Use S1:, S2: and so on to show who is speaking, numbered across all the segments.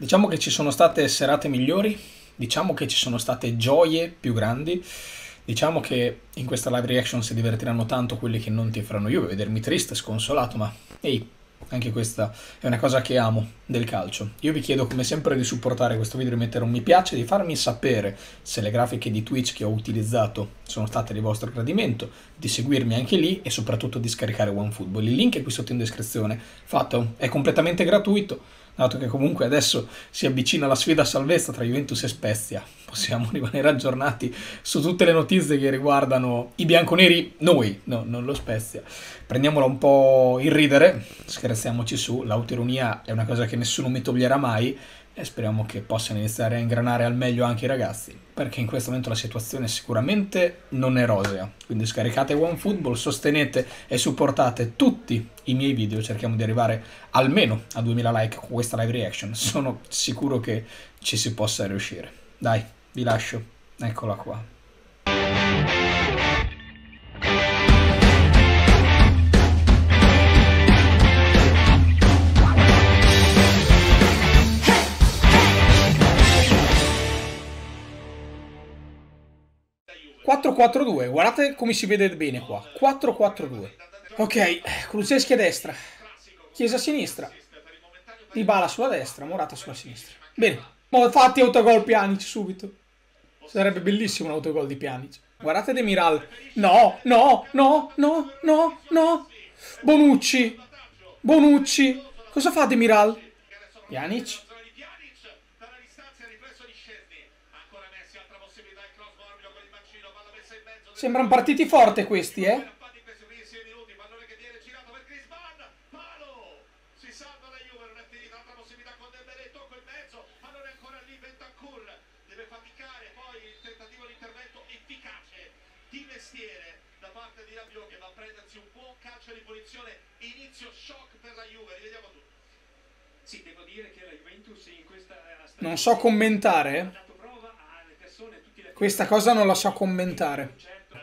S1: Diciamo che ci sono state serate migliori, diciamo che ci sono state gioie più grandi, diciamo che in questa live reaction si divertiranno tanto quelli che non ti faranno io, vedermi triste, sconsolato, ma ehi, anche questa è una cosa che amo del calcio. Io vi chiedo come sempre di supportare questo video, di mettere un mi piace, di farmi sapere se le grafiche di Twitch che ho utilizzato sono state di vostro gradimento, di seguirmi anche lì e soprattutto di scaricare OneFootball. Il link è qui sotto in descrizione, fatto, è completamente gratuito. Dato che comunque adesso si avvicina la sfida a salvezza tra Juventus e Spezia, possiamo rimanere aggiornati su tutte le notizie che riguardano i bianconeri, noi, no, non lo Spezia. Prendiamola un po' in ridere, scherziamoci su, l'autoironia è una cosa che nessuno mi toglierà mai e speriamo che possano iniziare a ingranare al meglio anche i ragazzi, perché in questo momento la situazione sicuramente non è rosea. Quindi scaricate OneFootball, sostenete e supportate tutti i miei video, cerchiamo di arrivare almeno a 2000 like con questa live reaction, sono sicuro che ci si possa riuscire. Dai, vi lascio, eccola qua. 4-4-2, guardate come si vede bene qua, 4-4-2. Ok, Kulusevski a destra, Chiesa a sinistra, Dybala sulla destra, Morata sulla sinistra. Bene, fatti autogol Pjanic subito. Sarebbe bellissimo un autogol di Pjanic. Guardate Demiral. No, no, no, no, no, no. Bonucci. Bonucci. Cosa fa Demiral? Pjanic. Sembrano partiti forte questi, eh?
S2: Di mestiere da parte di Rabiot che va a prendersi un buon calcio di punizione, inizio shock per la Juve, rivediamo tutto. Sì, devo dire che la Juventus in questa
S1: non so commentare. Questa cosa non la so commentare.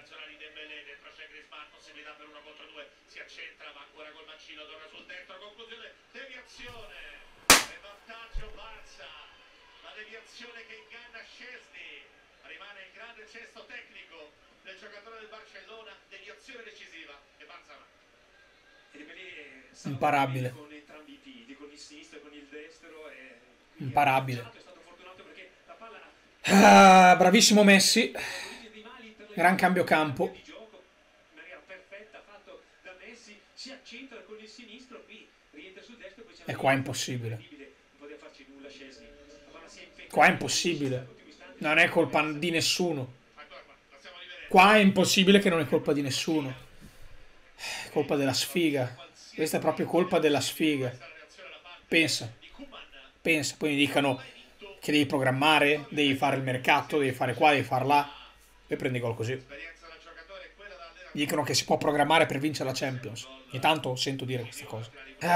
S2: Si accentra, ma ancora col mancino, torna sul destro, conclusione, deviazione e vantaggio Barça, la deviazione che inganna Szczesny, rimane il grande gesto tecnico del giocatore del Barcellona, deviazione decisiva e Barça va.
S1: Imparabile.
S2: Con entrambi i piedi, con il sinistro e con il destro.
S1: Imparabile.
S2: È stato fortunato perché la palla...
S1: Ah, bravissimo Messi. Gran cambio campo.
S2: Si accentra con il sinistro, qui rientra sul destro, poi
S1: E qua è impossibile.
S2: non poteva farci nulla Szczesny.
S1: Qua è impossibile. Non è colpa di nessuno. Qua è impossibile che non è colpa di nessuno. È colpa della sfiga. Questa è proprio colpa della sfiga. Pensa. Pensa. Poi mi dicano che devi programmare, devi fare il mercato, devi fare qua, devi fare là. E prendi gol così. Dicono che si può programmare per vincere la Champions. Ogni tanto sento dire queste cose.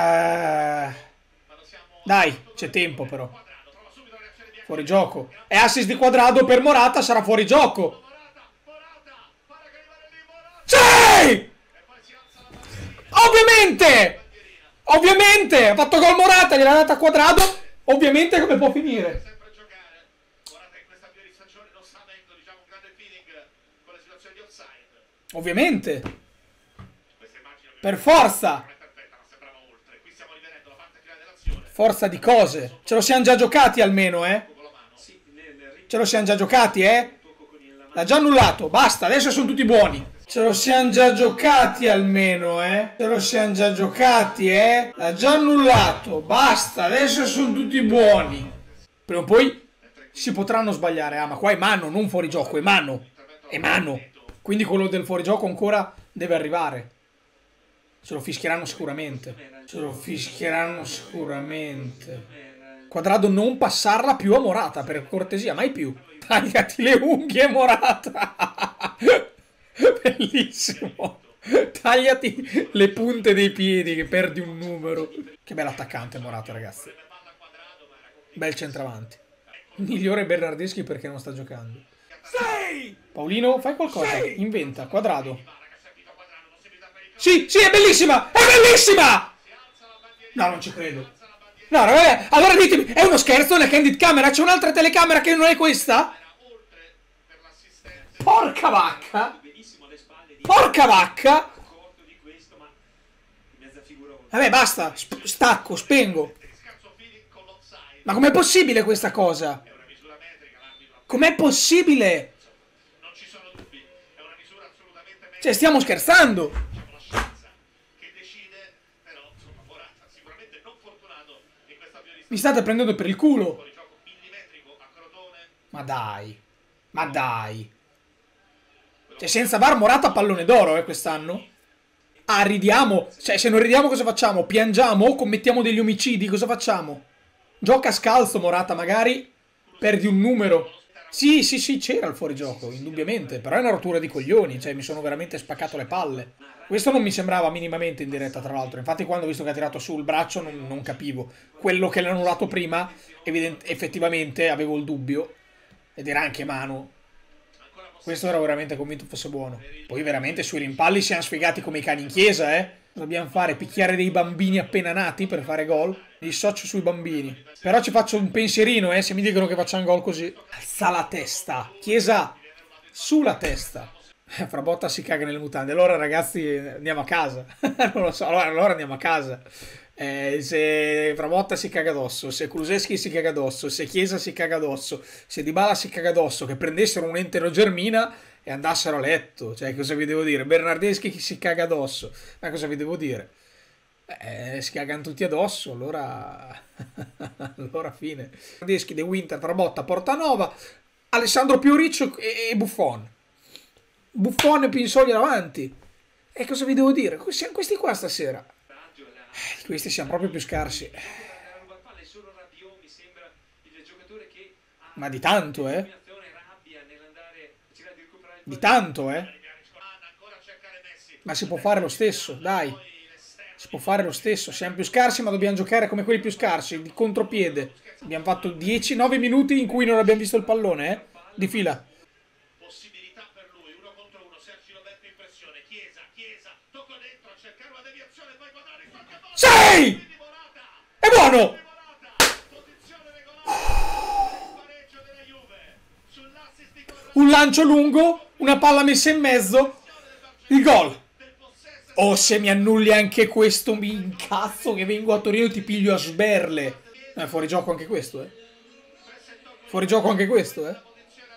S1: Dai, c'è tempo però. Fuori gioco. E assist di Quadrado per Morata, sarà fuori gioco. Sì! Ovviamente! Ovviamente! Ha fatto gol Morata, gliel'ha data a Quadrado. Ovviamente come può finire? Ovviamente. Per forza. Forza di cose. Ce lo siamo già giocati almeno, eh. Ce lo siamo già giocati, eh. L'ha già annullato. Basta, adesso sono tutti buoni. Ce lo siamo già giocati almeno, eh. Ce lo siamo già giocati, eh. L'ha già annullato. Basta, adesso sono tutti buoni. Prima o poi si potranno sbagliare. Ah, ma qua è mano, non fuori gioco, è mano. È mano. Quindi quello del fuorigioco ancora deve arrivare. Ce lo fischieranno sicuramente. Ce lo fischieranno sicuramente. Quadrado non passarla più a Morata, per cortesia, mai più. Tagliati le unghie, Morata. Bellissimo. Tagliati le punte dei piedi che perdi un numero. Che bell'attaccante Morata, ragazzi. Bel centravanti. Migliore Bernardeschi perché non sta giocando. Paolino, fai qualcosa. Inventa. Quadrado. Sì, sì, è bellissima! È bellissima! No, non ci credo. No, vabbè, allora ditemi, è uno scherzo la candid camera? C'è un'altra telecamera che non è questa?
S2: oltre per l'assistente.
S1: Porca vacca! Porca vacca! Vabbè, basta, stacco, spengo. Ma com'è possibile questa cosa?
S2: È una misura metrica, l'arbitro
S1: Com'è possibile?
S2: non ci sono dubbi, è una misura assolutamente metrica,
S1: Cioè, stiamo scherzando.
S2: diciamo la scienza che decide, però insomma Morata sicuramente non fortunato in questa
S1: Mi state prendendo per il culo.
S2: fuorigioco millimetrico a Crotone.
S1: Ma dai. Ma dai. Cioè, senza VAR Morata pallone d'oro, quest'anno. Ah, ridiamo. Cioè, se non ridiamo cosa facciamo? Piangiamo o commettiamo degli omicidi? Cosa facciamo? Gioca scalzo Morata, magari. Perdi un numero. Sì, sì, sì, c'era il fuorigioco, indubbiamente. Però è una rottura di coglioni. Cioè, mi sono veramente spaccato le palle. Questo non mi sembrava minimamente in diretta, tra l'altro. Infatti, quando ho visto che ha tirato su il braccio, non capivo. Quello che l'ha annullato prima, effettivamente, avevo il dubbio. Ed era anche mano. Questo ero veramente convinto fosse buono. Poi veramente sui rimpalli siamo sfigati come i cani in chiesa, eh? Cosa dobbiamo fare? Picchiare dei bambini appena nati per fare gol? Mi dissocio sui bambini. Però ci faccio un pensierino, se mi dicono che facciamo gol così. Alza la testa. Chiesa, sulla testa. Frabotta si caga nelle mutande. Allora ragazzi andiamo a casa. Non lo so, allora andiamo a casa. Se Frabotta si caga addosso, se Kulusevski si caga addosso, se Chiesa si caga addosso, se Dybala si caga addosso, che prendessero un entero Germina e andassero a letto. Cioè, cosa vi devo dire? Bernardeschi che si caga addosso. Ma cosa vi devo dire? Si cagano tutti addosso, allora... allora fine. Bernardeschi, De Winter, Frabotta, Portanova, Alessandro Pioriccio e Buffon. Buffon e Pinsoglia davanti. E cosa vi devo dire? Siamo questi qua stasera. Questi siamo proprio più scarsi. Ma di tanto, eh? Di tanto, eh? Ma si può fare lo stesso, dai. Si può fare lo stesso. Siamo più scarsi, ma dobbiamo giocare come quelli più scarsi, di contropiede. Abbiamo fatto 10-9 minuti in cui non abbiamo visto il pallone, di fila.
S2: Possibilità per lui, uno contro uno, Sergi Roberto in pressione, Chiesa, tocco dentro a cercare una deviazione, poi guardare in qualche modo.
S1: Sì! È buono!
S2: Posizione regolare, il pareggio della Juve, sull'assist di Corrado
S1: Un lancio lungo, una palla messa in mezzo, il gol. Oh, se mi annulli anche questo, mi incazzo che vengo a Torino e ti piglio a sberle. Fuori gioco anche questo, eh. Fuori gioco anche questo, eh.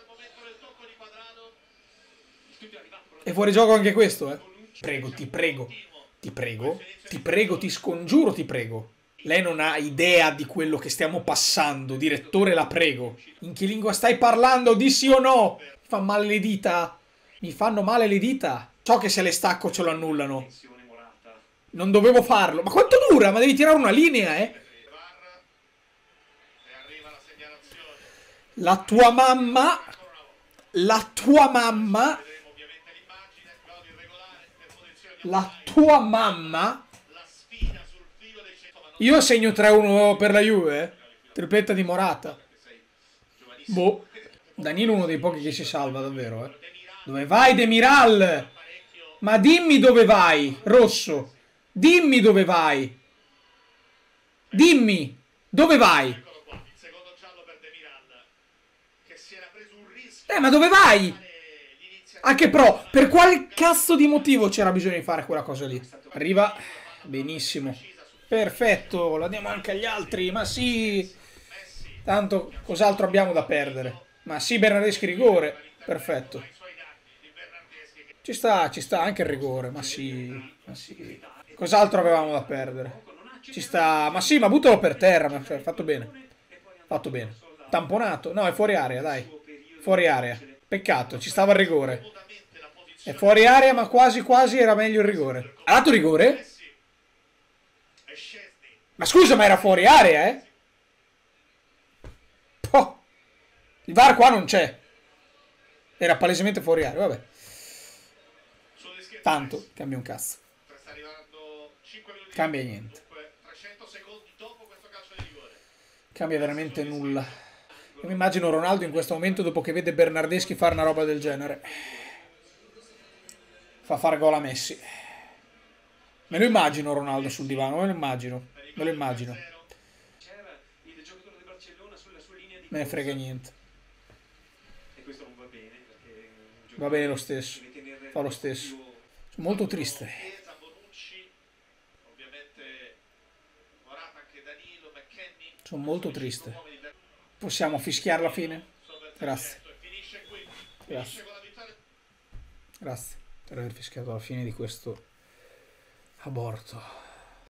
S1: E fuori gioco anche questo, eh. Prego, ti prego. Ti prego. Ti prego, ti scongiuro, ti prego. Lei non ha idea di quello che stiamo passando. Direttore, la prego. In che lingua stai parlando? Di sì o no? Mi fa male le dita. Mi fanno male le dita. So che se le stacco ce lo annullano. Non dovevo farlo. Ma quanto dura? Ma devi tirare una linea, eh. La tua mamma. La tua mamma. La tua mamma. Io segno 3-1 per la Juve. Tripletta di Morata. Boh. Danilo è uno dei pochi che si salva davvero, eh. Dove vai, Demiral? Ma dimmi dove vai, Rosso. Dimmi dove vai. Dimmi dove vai. Ma dove vai? Anche pro. Per quale cazzo di motivo c'era bisogno di fare quella cosa lì? Arriva. Benissimo. Perfetto. La diamo anche agli altri. Ma sì. Tanto cos'altro abbiamo da perdere? Ma sì, Bernardeschi rigore. Perfetto. Ci sta anche il rigore. Ma sì. Ma sì. Cos'altro avevamo da perdere? Ci sta. Ma sì, ma buttalo per terra. Ma fatto bene. Fatto bene. Tamponato. No, è fuori area, dai. Fuori area. Peccato, ci stava il rigore. È fuori area, ma quasi quasi era meglio il rigore. Ha dato rigore? Ma scusa, ma era fuori area, eh? Oh. Il VAR qua non c'è. Era palesemente fuori area, vabbè. Tanto, cambia un cazzo. Cambia niente. Cambia veramente nulla. Io mi immagino Ronaldo in questo momento dopo che vede Bernardeschi fare una roba del genere. Fa fare gol a Messi. Me lo immagino Ronaldo sul divano, me lo immagino. Me lo immagino.
S3: sulla sua linea di
S1: Me ne frega
S3: corsa.
S1: niente.
S3: E questo non va bene perché un
S1: Va bene
S3: giocatore
S1: lo stesso.
S3: deve tenere
S1: Fa lo
S3: un po'
S1: stesso.
S3: più.
S1: Sono molto triste.
S2: Chiesa, Bonucci, ovviamente Morata, anche Danilo, McKennie.
S1: Sono molto triste. Possiamo fischiare la fine? Grazie.
S2: Finisce qui.
S1: Grazie.
S2: Finisce con la vittoria.
S1: Grazie per aver fischiato la fine di questo aborto.